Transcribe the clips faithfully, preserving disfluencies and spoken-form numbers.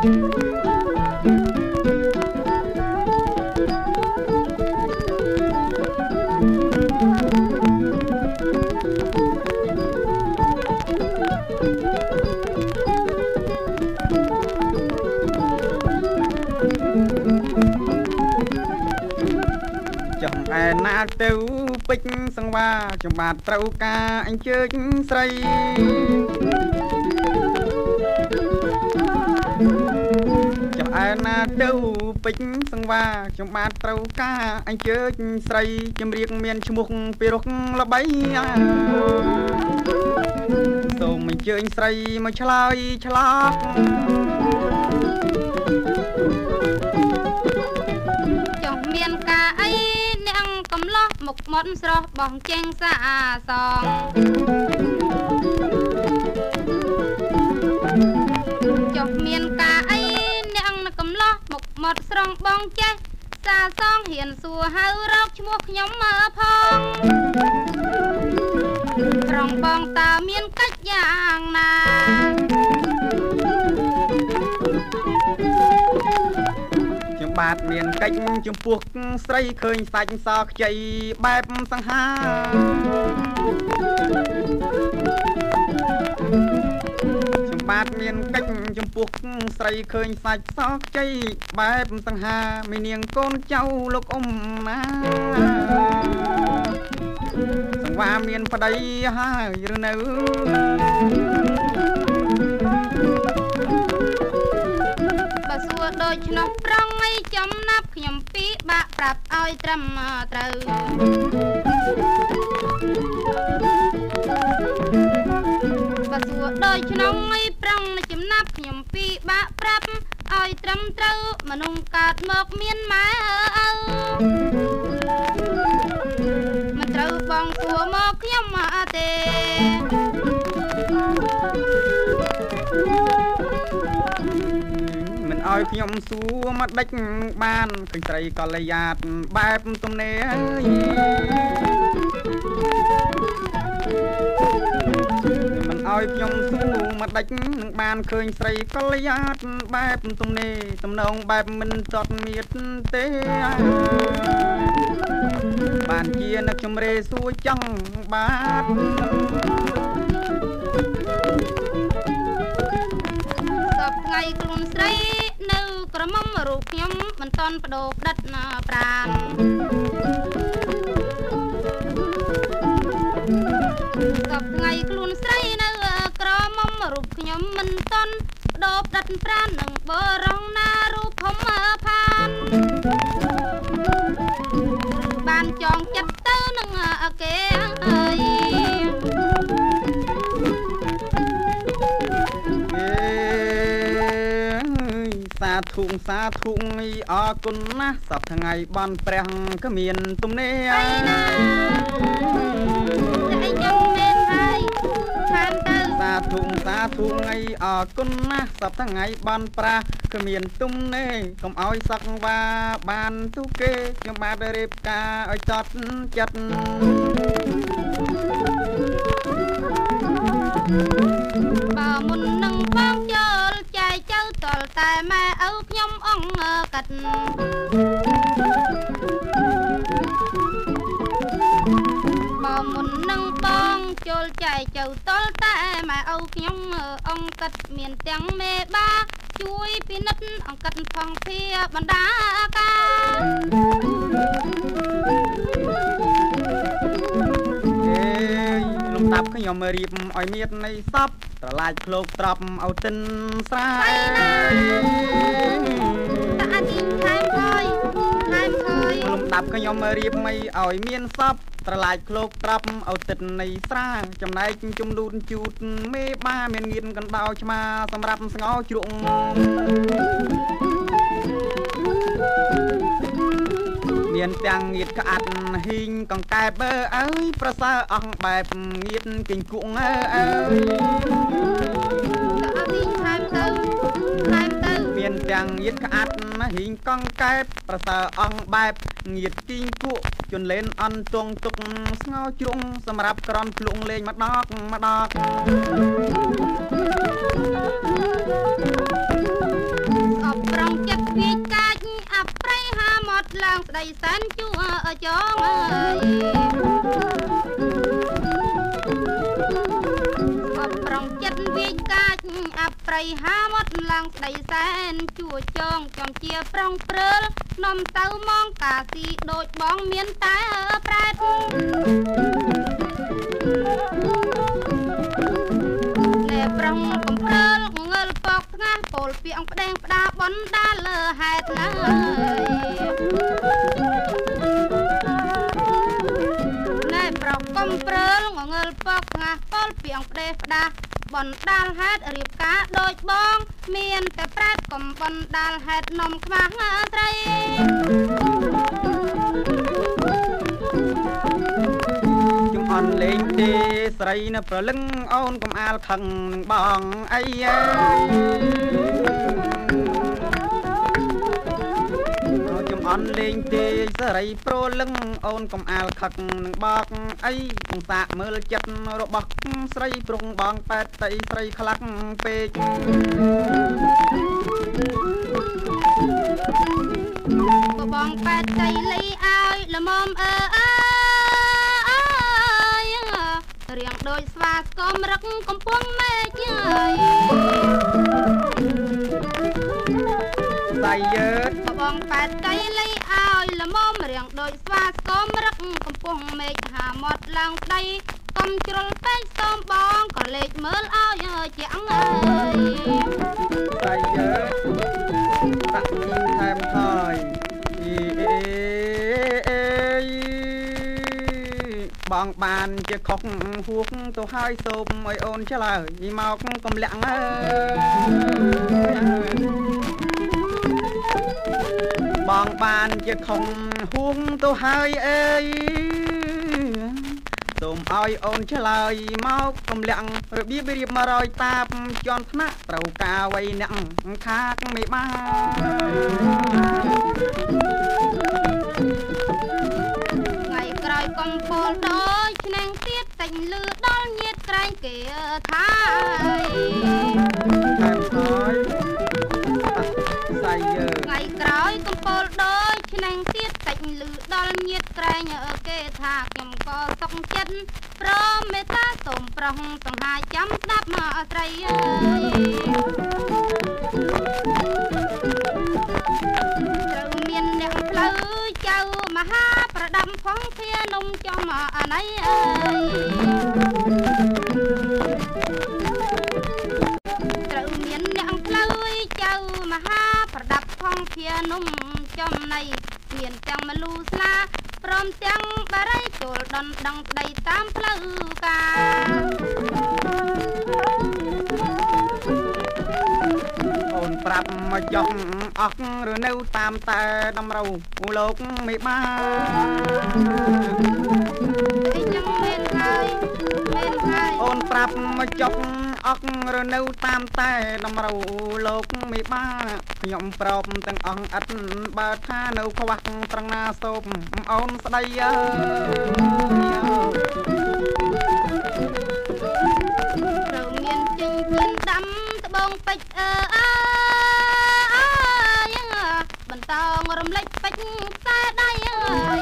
ai na tiêu bích sang ba trong bát trâu ca anh chơi say trong ai na tiêu bích sang ba trong bát trâu ca anh chơi say trong riêng miền chung mục pirok là bay rồi mình chơi say mà chlai chlak trong miền ca ấy cầm lót một món sro bong chen xa song chọc miền ca ấy nang cầm lót một món srong bong chen xa song hiền xua hao róc chmuộc nhóm mơ phong rong bong ta miền cách dạng na bát miền cách chung buộc xây khơi sạch sọc chạy bẹp sang ha chung bát miền cách chung buộc xây khơi sạch sọc chạy bẹp sang ha mình niềng con cháu lúc ông na sang qua miền phật đây ha rồi nữ bà xua đôi nóc rong ấy chấm nắp nhầm phí bạ rạp oi trầm trừ bà xua đôi nóc ấy rong chấm nắp nhầm phí bạ rạp oi trầm trừ mà nung cạt một miên má mà trừ bong xua một nhầm mà tê ôi nhom xua mắt đách ban khơi trai còn lây nhạt bẹp tôm nê mình ôi nhom xua mắt đách ban khơi trai còn lây nhạt bẹp tôm nê tôm nông bẹp mình chọt miệt tê bàn chia nước chôm rê xua chăng bát ngày cùng say nâu cờ mông rụt nhóm mình ton đồ đất pràn gặp ngày cùng say nâu cờ mông rụt nhóm mình ton đồ đất pràn nâng bờ rong na rụt không phan bàn chọn chặt tơ nâng kê ơi xa thùng xa thùng y ở con na sắp thằng ngày ban preng cái miền tum nê xa thùng xa thùng y ở con na sắp thằng ngày ban pra cái miền tum nê cầm áo sắc và ban tu kê cho ba đẹp ca ở chót chặt bà muốn nâng bao chờ chạy châu tol tai mẹ áo nhom ong cật bà muốn nâng bong chôl chạy châu tol tai mẹ áo nhom ong cật miền tiếng mê ba chuối peanut ong cật phong phia bàn đá ca lục tập cái nhóm riệp ỏi miệt này sắp trở lại lục tập ao tinh xa lục tập cái nhóm riệp mây ỏi miên sắp trở lại lục tập ao tinh này xa trong này chung đun chút mê ba miền nghiên cần bao chma xâm rạp ngó chuộng miền tiếng nghiệt cả hình còn cài bơ ấy pra sa ong bẹp nghiệt kinh cuộn ấy miền tiếng nghiệt cả hình còn cài pra sa ong bẹp nghiệt kinh cuộn chôn lên ăn tuông tục ngao chuông sầm rạp còn luồng lên mặt đỏ mặt đỏ ឡើងស្ដីសែនជួចងអើយអបប្រងចិត្តវាយកាច់អប្រៃហាមាត់ឡើងស្ដីសែនជួចងចំជាប្រងព្រើលនំទៅมองកាស៊ីដូចបងមានតែប្រែតលែប្រងកំព្រើលងើលពកស្ងាស់ពោលពីអង្គផ្ដេងផ្ដាបនដាលើហេតុណាណែប្រងកំព្រើលងើលពកស្ងាស់ពោលពីអង្គផ្ដេងផ្ដាបនដាលហេតុរៀបការដូចបងមានតែប្រែតកំបនដាលហេតុនំខ្មាស់ស្រីជំអន់លេងទេស្រីនៅប្រលឹងអូនកុំអាលខឹងនឹងបងអីអើយជំអន់លេងទេស្រីប្រលឹងអូនកុំអាលខឹកនឹងបកអីសង្សាកមើលចិត្តរបស់ស្រីប្រុងបងប៉ែតតែស្រីខ្លាក់ពេកបងប៉ែតតែលីឲ្យល្មមអើអើយរៀងដូចស្វាស្គមរឹកកំពុងមេឃអើយស្អីយើបងប៉ែតតែលីឲ្យល្មមរៀងដូចស្វាស្គមរឹកកំពុងមេឃហាមាត់ឡើងស្ដីកុំជ្រុលពេកសូមបងក៏លេចមើលឲ្យជាងអើយស្អីយើដាក់ជីងថែមហើយបងបានជាខុសហួកទៅហើយសូមឲ្យអូនឆ្លើយមកកំលាក់អើបងបានជាខុសហួកទៅហើយអើយសូមឲ្យអូនឆ្លើយមកកំលាក់របៀបរៀបមករយតាបជន់ថ្នាក់ត្រូវការអ្វីអ្នកខាកមិនបានក្រោយកំពូលដូចឆ្នាំងទៀតតែញលឺដល់ញាតក្រែងគេថាថែមហើយស្អីយើថ្ងៃក្រោយកំពូលដូចឆ្នាំងទៀតតែញលឺដល់ញាតក្រែងគេថាខ្ញុំក៏សុខចិត្តព្រមមេត្តាសូមប្រងសង្ហាចាំស្ដាប់មកអស្រីអើយត្រូវមានអ្នកផ្លូវចៅមហាប្រដាប់ផងធានំចំអណៃអើយត្រូវមានអ្នកផ្លូវចៅមហាប្រដាប់ផងធានំចំណៃមានទាំងមលូស្លាព្រមទាំងបារីចូលដនដឹងប្តីតាមផ្លូវការអូនប្រាប់មកចុះអស់ឬនៅតាមតែតម្រូវលោកមិនបានអីចឹងមែនហើយមែនហើយអូនប្រាប់មកចុះអស់ឬនៅតាមតែតម្រូវលោកមិនបានខ្ញុំប្រោបទាំងអស់ឥតបើថានៅខ្វះត្រង់ណាសូមអូនស្ដីអើត្រូវមានចិញ្ចៀនដាំត្បូងពេជ្រអើអើយបន្តរំលេចពេជ្រខ្សែដៃអើយ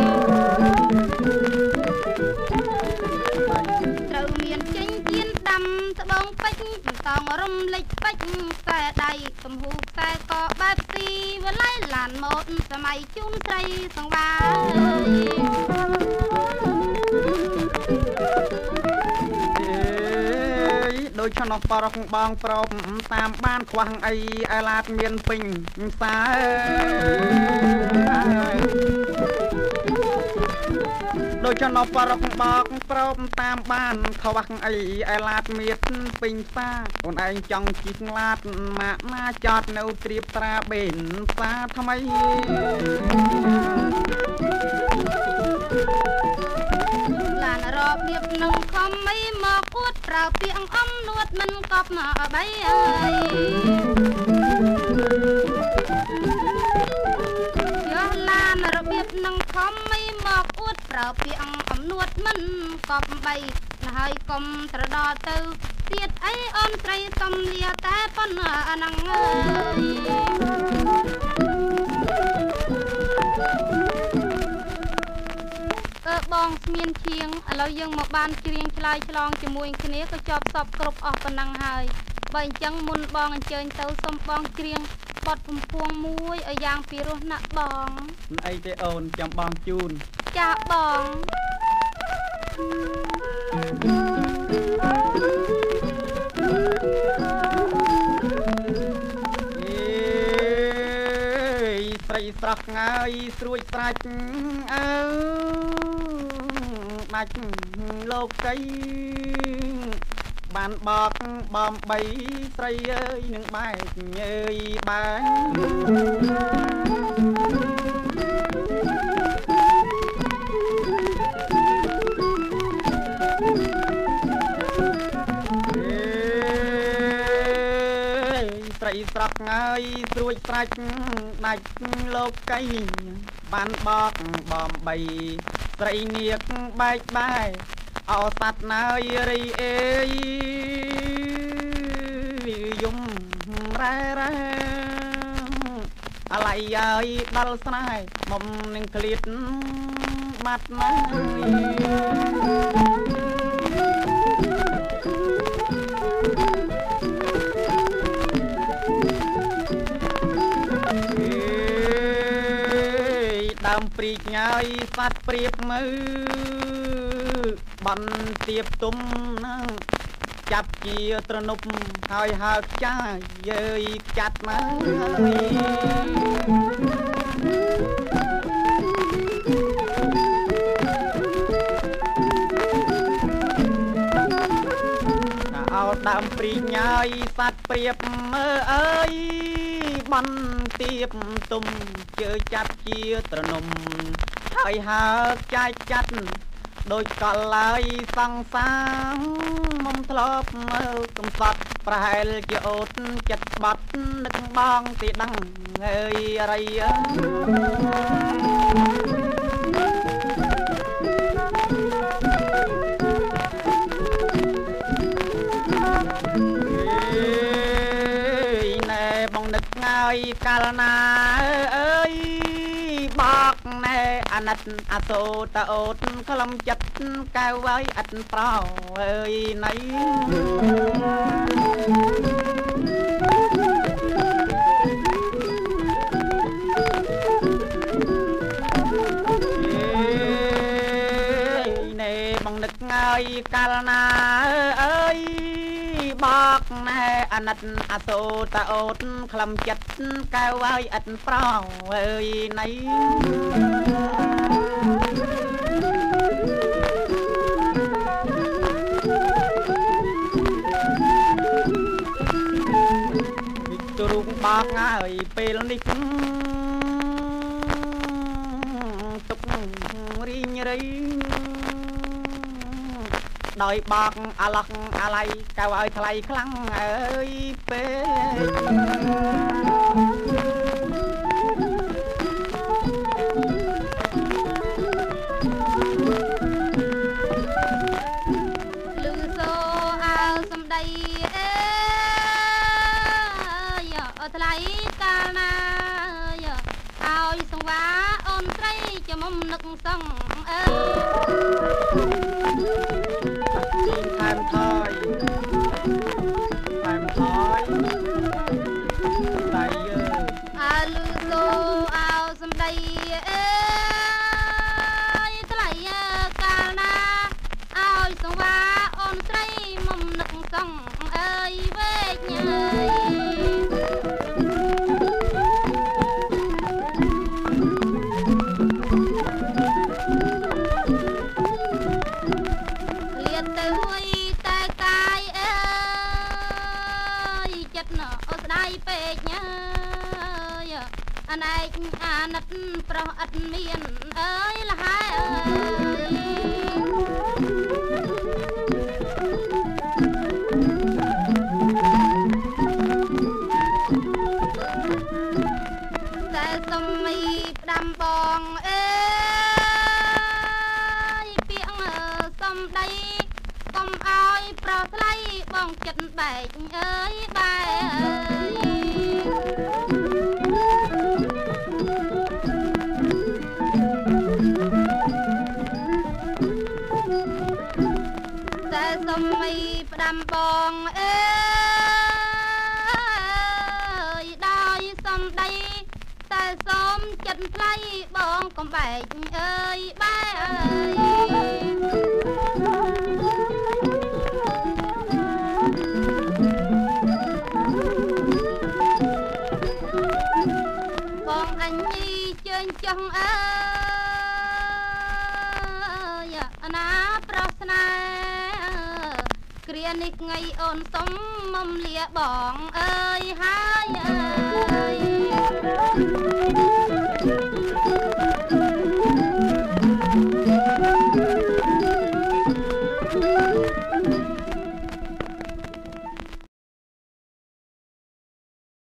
ត្រូវមានចិញ្ចៀនដាំត្បូងពេជ្របន្តរំលេចពេជ្រខ្សែដៃទំហូខ្សែក៏បែបស៊ីវឡៃឡានម៉ូតសម័យជូនស្រីសង្វាដូចឆ្នោះបរោះបងប្រោបតាមបានខ្វះអីឯឡាតមានពេញផ្សារដូចឆ្នោះបរោះបងប្រោបតាមបានខ្វះអីឯឡាតមានពេញផ្សារអូនឯងចង់ជិះឡាតម៉ាក់ណាចតនៅត្រៀបត្រាបេនផ្សារថ្មីឡានរបៀបនឹងខំអីមកអួតប្រើពាក្យអំនួតមិនកប់មកអបៃអើយយោឡានរបៀបនឹងខំអីមកអួតប្រើពាក្យអំនួតមិនកប់បីហើយកុំត្រដរទៅទៀតអីអូនស្រីសំលាតែប៉ុណ្ណាអាហ្នឹងអើយបងស្មានជាងឥឡូវយើងមកបានច្រៀងឆ្លើយឆ្លងជាមួយគ្នាក៏ជាប់សពគ្រប់អស់ប៉ុណ្ណឹងហើយបើអញ្ចឹងមុនបងអញ្ជើញទៅសុំបងច្រៀងបទកំពួងមួយឲ្យយ៉ាងពីរោះណាក់បងមិនអីទេអូនចាំបងជូនចាបងស្រីស្រស់ងាយស្រួយស្រាច់អើដាច់លោកីបានបកបំបីស្រីអើយនឹងបែកញើយបានស្រីស្រស់ងាយស្រួយស្រាច់ដាច់លោកីបានបកបំបីស្រីនាគបែកបែកអោសัตว์ណាយរីអេយយំរ៉ែរ៉ែអាឡៃយាយដល់ស្នេហ៍មុំនឹងឃ្លាតបាត់ណាដើមព្រីកញ៉ាយសัตว์ព្រៀបមើបានទៀបទុំណាចាប់ជាត្រនប់ហើយហើខ្ចាយយើយចាត់មកអោដើមព្រីកញ៉ាយសัตว์ព្រៀបមើអើយបានទៀបទុំជើចាត់ជាត្រនំហើយហើចាយចាត់ដូចកលឡើយសង្សារមុំធ្លាប់មើលកំសត់ប្រហែលជាអូតចិត្តបាត់នឹកបងទីដឹងអើយអីអើយណែបងនឹកងាយកាលណាអើយបកណែអាណិតអាសូតអូតក្លំចិត្តកៅហើយអត់ប្រោអើយណៃណែបងនឹកងាយកាលណាអើយបកណែអាណិតអាសូតអូតក្លំចិត្តកៅហើយអត់ប្រោអើយណៃរូបបកហើយពេលនេះទុករីងរៃដោយបកអាឡោះអាឡៃកៅឲ្យថ្លៃខ្លាំងអើយពេលលឺសូអើសំដីអេថ្លៃកាលណាឲ្យសង្វាអូនស្រីជាមុំនឹកសងអើទីថែមថយថែមថយដៃយើអើលឺសូអើសំដីអេថ្លៃកាលណាឲ្យសង្វាអូនស្រីមុំនឹកសងអើយវេកញ៉ៃពេកញ៉ាយអណែកអាណិតប្រុសអត់មានអើយលហើយអើយតែសុំមីផ្ដាំបងអេយពាក្យសំដីកុំឲ្យប្រថ្លៃបងចិត្តបែកអើយបែมไม่ประดำบองเอ้ยได้สมได้แต่สมจันไพรบองก็แบกเอ้ยแบบองอันนี้เชิญจังเอ้ยนาปรสนาเกรียนิกไงอ่อนสมมมเลียบองเอ้ยหายเอ้ย